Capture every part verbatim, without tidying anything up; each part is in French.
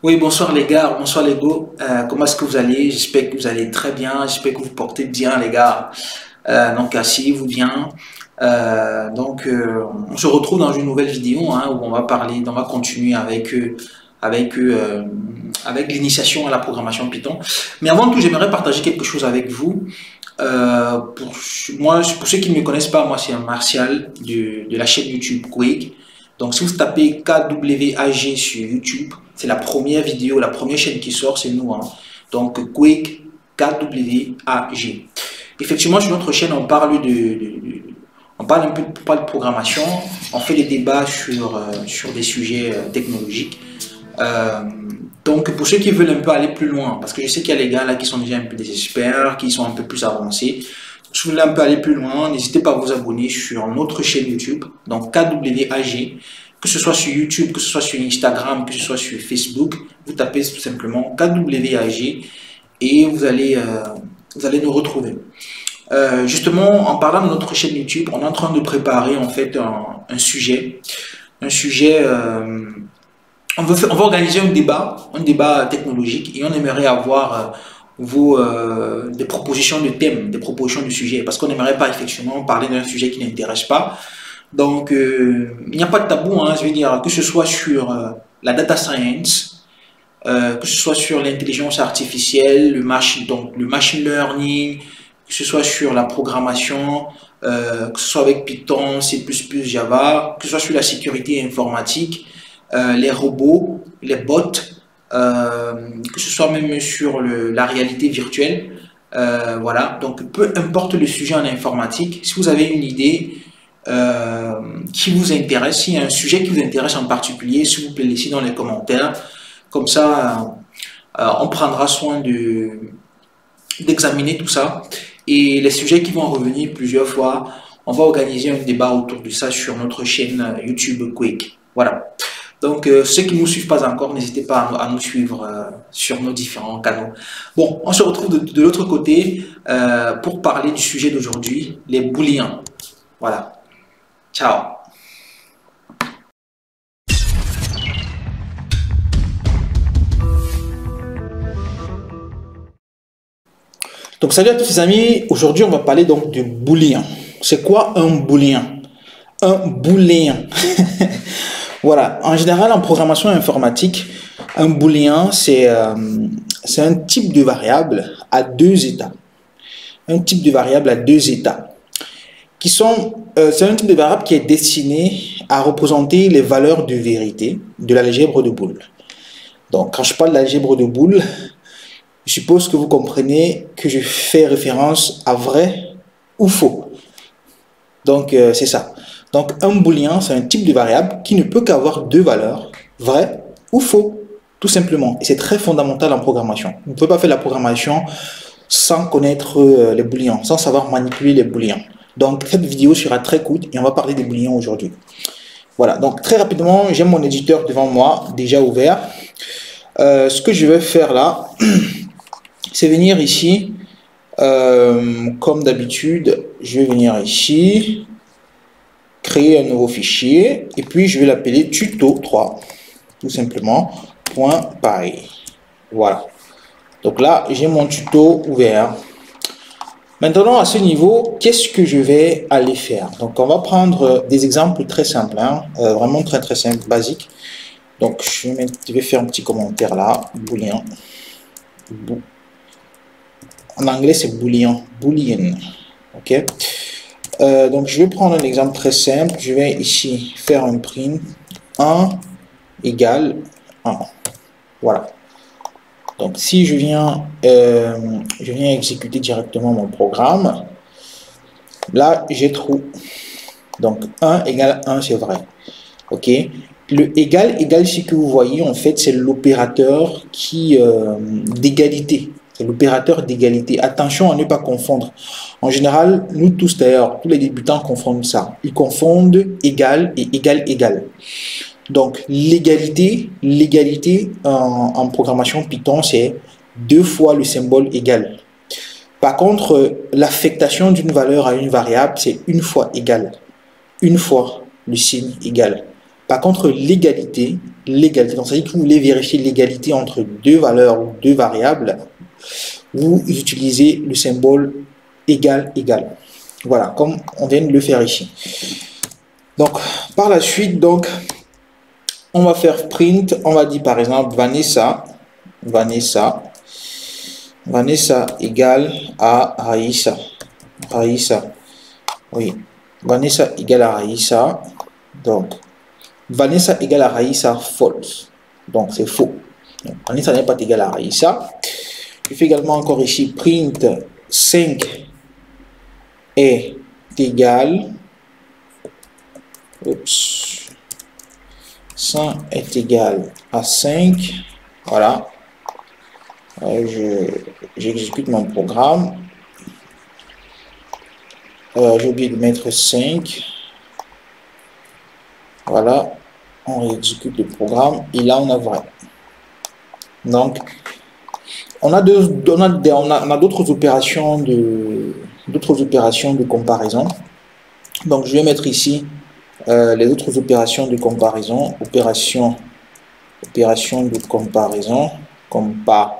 Oui, bonsoir les gars, bonsoir les go. Euh, comment est-ce que vous allez? J'espère que vous allez très bien, j'espère que vous vous portez bien les gars. Euh, donc asseyez-vous bien. Euh, donc euh, on se retrouve dans une nouvelle vidéo hein, où on va parler, on va continuer avec euh, avec euh, avec l'initiation à la programmation Python. Mais avant tout, j'aimerais partager quelque chose avec vous. Euh, pour moi, pour ceux qui ne me connaissent pas, moi c'est un Martial de, de la chaîne YouTube Quake. Donc si vous tapez K W A G sur YouTube, c'est la première vidéo, la première chaîne qui sort, c'est nous. Hein. Donc Quake, K W A G. Effectivement, sur notre chaîne, on parle de, de, de on parle un peu de, pas de programmation, on fait des débats sur, euh, sur des sujets euh, technologiques. Euh, donc pour ceux qui veulent un peu aller plus loin, parce que je sais qu'il y a les gars là qui sont déjà un peu des experts, qui sont un peu plus avancés. Si vous voulez un peu aller plus loin, n'hésitez pas à vous abonner sur notre chaîne YouTube, donc K W A G, que ce soit sur YouTube, que ce soit sur Instagram, que ce soit sur Facebook, vous tapez tout simplement K W A G et vous allez, euh, vous allez nous retrouver. Euh, justement, en parlant de notre chaîne YouTube, on est en train de préparer en fait un, un sujet, un sujet. Euh, on, veut faire, on va organiser un débat, un débat technologique, et on aimerait avoir euh, vos euh, des propositions de thèmes, des propositions de sujets, parce qu'on n'aimerait pas effectivement parler d'un sujet qui n'intéresse pas. Donc, euh, il n'y a pas de tabou, hein, je veux dire, que ce soit sur euh, la data science, euh, que ce soit sur l'intelligence artificielle, le machine, donc le machine learning, que ce soit sur la programmation, euh, que ce soit avec Python, C plus plus, Java, que ce soit sur la sécurité informatique, euh, les robots, les bots, euh, que ce soit même sur le, la réalité virtuelle. Euh, voilà, donc peu importe le sujet en informatique, si vous avez une idée euh, qui vous intéresse, s'il y a un sujet qui vous intéresse en particulier, s'il vous plaît, laissez dans les commentaires. Comme ça, euh, on prendra soin de d'examiner tout ça. Et les sujets qui vont revenir plusieurs fois, on va organiser un débat autour de ça sur notre chaîne YouTube Quake. Voilà. Donc, euh, ceux qui ne nous suivent pas encore, n'hésitez pas à, à nous suivre euh, sur nos différents canaux. Bon, on se retrouve de, de l'autre côté euh, pour parler du sujet d'aujourd'hui, les booléens. Voilà. Ciao. Donc, salut à tous les amis. Aujourd'hui, on va parler donc de booléen. C'est quoi un booléen? Un booléen. Voilà. En général, en programmation informatique, un booléen, c'est euh, c'est un type de variable à deux états. Un type de variable à deux états. Qui sont, euh, c'est un type de variable qui est destiné à représenter les valeurs de vérité de l'algèbre de Boole. Donc, quand je parle d'algèbre de Boole, je suppose que vous comprenez que je fais référence à vrai ou faux. Donc, euh, c'est ça. Donc, un booléen, c'est un type de variable qui ne peut qu'avoir deux valeurs, vrai ou faux, tout simplement. Et c'est très fondamental en programmation. Vous ne pouvez pas faire la programmation sans connaître euh, les booléens, sans savoir manipuler les booléens. Donc, cette vidéo sera très courte et on va parler des booléens aujourd'hui. Voilà, donc très rapidement, j'ai mon éditeur devant moi, déjà ouvert. Euh, ce que je vais faire là, c'est venir ici, euh, comme d'habitude, je vais venir ici, créer un nouveau fichier, et puis je vais l'appeler tuto trois, tout simplement, point pareil. Voilà. Donc là, j'ai mon tuto ouvert. Maintenant, à ce niveau, qu'est-ce que je vais aller faire? Donc, on va prendre des exemples très simples, hein, euh, vraiment très très simples, basiques. Donc, je vais, je vais faire un petit commentaire là, booléen. Bo En anglais, c'est booléen, boolean. Ok. Euh, donc, je vais prendre un exemple très simple. Je vais ici faire un print un égale un. Voilà. Donc, si je viens, euh, je viens exécuter directement mon programme, là, j'ai true. Donc, un égale un, c'est vrai. OK. Le égal, égal, ici que vous voyez, en fait, c'est l'opérateur qui euh, d'égalité. C'est l'opérateur d'égalité. Attention à ne pas confondre. En général, nous tous d'ailleurs, tous les débutants confondent ça. Ils confondent égal et égal, égal. Donc, l'égalité, l'égalité en, en programmation Python, c'est deux fois le symbole égal. Par contre, l'affectation d'une valeur à une variable, c'est une fois égal. Une fois le signe égal. Par contre, l'égalité, l'égalité. Donc, ça veut dire que vous voulez vérifier l'égalité entre deux valeurs ou deux variables. Vous utilisez le symbole égal, égal. Voilà, comme on vient de le faire ici. Donc, par la suite, donc, on va faire print. On va dire par exemple Vanessa. Vanessa. Vanessa égale à Raïssa. Raïssa. Oui. Vanessa égale à Raïssa. Donc, Vanessa égale à Raïssa, false. Donc, c'est faux. Donc, Vanessa n'est pas égale à Raïssa. Je fais également encore ici print cinq est égal. Oups. cinq est égal à cinq. Voilà. Euh, J'exécute mon programme. Euh, J'ai oublié de mettre cinq. Voilà. On exécute le programme. Et là, on a vrai. Donc, on a deux, on a, on a, on a d'autres opérations de d'autres opérations de comparaison. Donc, je vais mettre ici euh, les autres opérations de comparaison. Opération, opération de comparaison. Comparaison.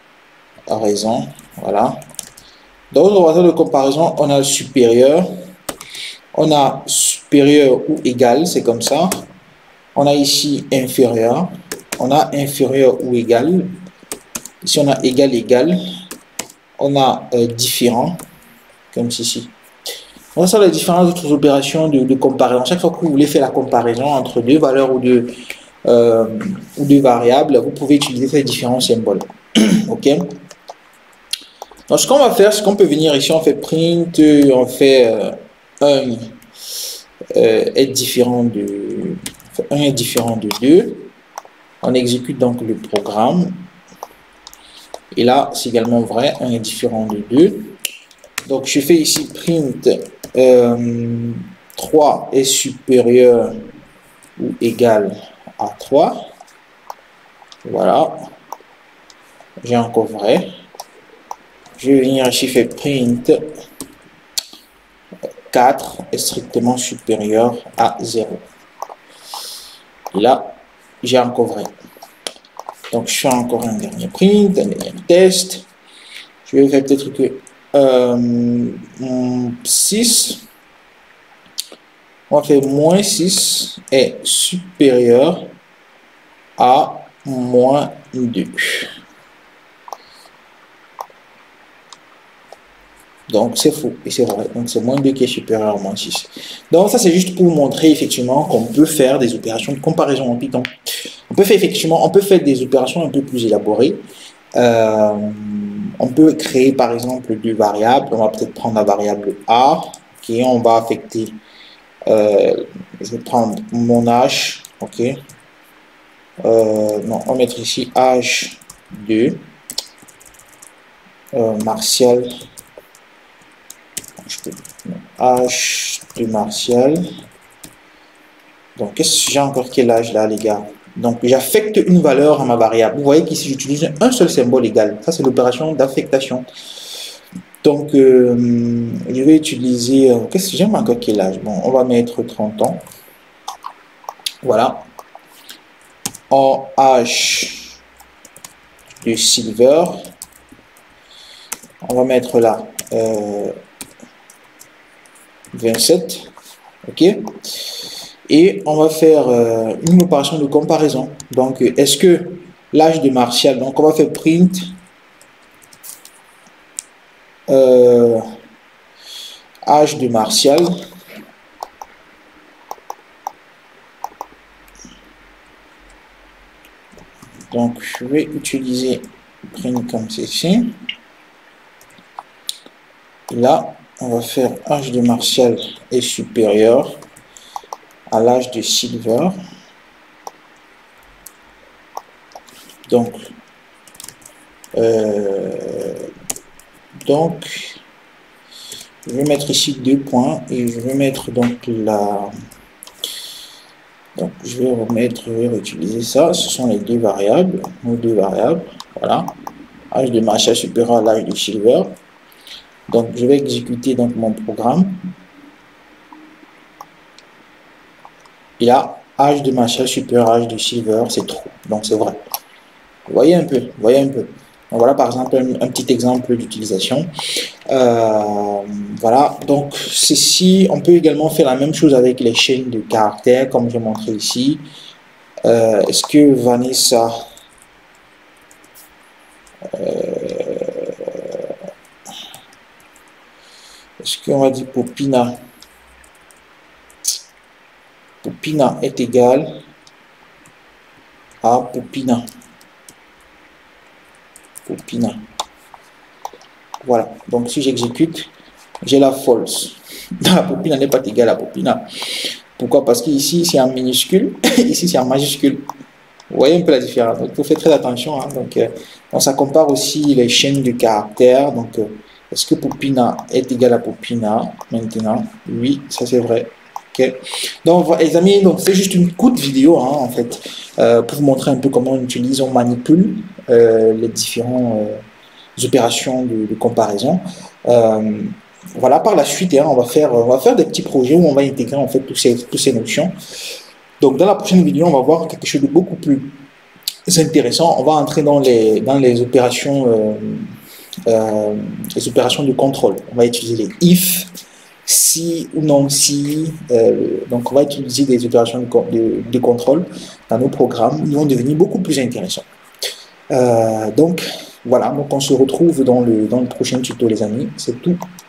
Voilà. Dans l'opération de comparaison, on a le supérieur. On a supérieur ou égal, c'est comme ça. On a ici inférieur. On a inférieur ou égal. Ici, on a égal, égal. On a euh, différent, comme ceci. On a les différentes autres opérations de, de comparaison. Chaque fois que vous voulez faire la comparaison entre deux valeurs ou deux, euh, ou deux variables, vous pouvez utiliser ces différents symboles. OK? Donc, ce qu'on va faire, c'est qu'on peut venir ici, on fait print, on fait euh, un euh, est différent de un est différent de deux. On exécute donc le programme. Et là, c'est également vrai, un est différent de deux. Donc, je fais ici print euh, trois est supérieur ou égal à trois. Voilà. J'ai encore vrai. Je vais venir ici faire print quatre est strictement supérieur à zéro. Et là, j'ai encore vrai. Donc, je fais encore un dernier print, un dernier test. Je vais faire peut-être que euh, six. On va faire moins six est supérieur à moins deux. Donc, c'est faux et c'est vrai. Donc, c'est moins deux qui est supérieur à moins six. Donc, ça, c'est juste pour vous montrer effectivement qu'on peut faire des opérations de comparaison en Python. On peut faire effectivement, on peut faire des opérations un peu plus élaborées. Euh, on peut créer, par exemple, deux variables. On va peut-être prendre la variable A, qui on va affecter. Euh, je vais prendre mon âge. OK. Euh, non, on va mettre ici âge deux. Euh, Martial. Âge de Martial. Donc, qu'est-ce que j'ai encore quel âge là, les gars? Donc, j'affecte une valeur à ma variable. Vous voyez qu'ici, j'utilise un seul symbole égal. Ça, c'est l'opération d'affectation. Donc, euh, je vais utiliser... Euh, qu'est-ce que j'aime encore quel âge? Bon, on va mettre trente ans. Voilà. En âge de silver. On va mettre là... Euh, vingt-sept, ok, et on va faire euh, une opération de comparaison. Donc, est-ce que l'âge de Martial, donc on va faire print euh, âge de Martial, donc je vais utiliser print comme ceci. Et là, on va faire âge de Martial est supérieur à l'âge de Silver. Donc, euh, donc, je vais mettre ici deux points et je vais mettre donc la. Donc, je vais remettre, je vais réutiliser ça. Ce sont les deux variables, nos deux variables. Voilà, âge de Martial supérieur à l'âge de Silver. Donc, je vais exécuter donc mon programme. Et là, H de Marshall supérieur à H de Silver, c'est trop. Donc c'est vrai. Vous voyez un peu, vous voyez un peu. Donc, voilà par exemple un, un petit exemple d'utilisation. Euh, voilà, donc ceci, on peut également faire la même chose avec les chaînes de caractères, comme j'ai montré ici. Euh, Est-ce que Vanessa... Euh, Est-ce qu'on va dire Popina? Popina est égal à Popina. Popina. Voilà. Donc, si j'exécute, j'ai la false. La Popina n'est pas égale à Popina. Pourquoi? Parce qu'ici, c'est en minuscule. Ici, c'est en majuscule. Vous voyez un peu la différence. Donc, il faut faire très attention. Hein. Donc, euh, on, ça compare aussi les chaînes de caractères. Donc, euh, est-ce que Popina est égal à Popina? Maintenant, oui, ça c'est vrai. Okay. Donc, les amis, donc c'est juste une courte vidéo, hein, en fait, euh, pour vous montrer un peu comment on utilise, on manipule euh, les différentes euh, opérations de, de comparaison. Euh, voilà, par la suite, hein, on va faire, on va faire des petits projets où on va intégrer en fait toutes ces, toutes ces notions. Donc, dans la prochaine vidéo, on va voir quelque chose de beaucoup plus intéressant. On va entrer dans les, dans les opérations, euh, euh, les opérations de contrôle. On va utiliser les if, si ou non si. Euh, donc, on va utiliser des opérations de, de, de contrôle dans nos programmes. Ils vont devenir beaucoup plus intéressants. Euh, donc, voilà. Donc, on se retrouve dans le, dans le prochain tuto, les amis. C'est tout.